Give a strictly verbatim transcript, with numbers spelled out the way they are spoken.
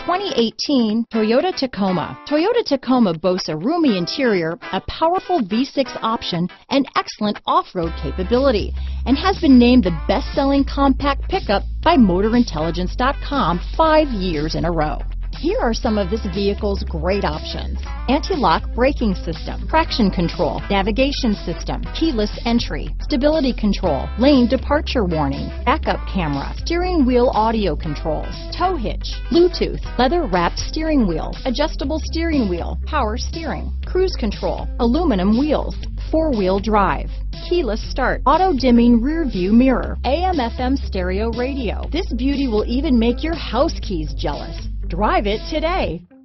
twenty eighteen Toyota Tacoma. Toyota Tacoma boasts a roomy interior, a powerful V six option, and excellent off-road capability, and has been named the best-selling compact pickup by Motor Intelligence dot com five years in a row. Here are some of this vehicle's great options: anti-lock braking system, traction control, navigation system, keyless entry, stability control, lane departure warning, backup camera, steering wheel audio controls, tow hitch, Bluetooth, leather-wrapped steering wheel, adjustable steering wheel, power steering, cruise control, aluminum wheels, four-wheel drive, keyless start, auto-dimming rear view mirror, A M F M stereo radio. This beauty will even make your house keys jealous. Drive it today.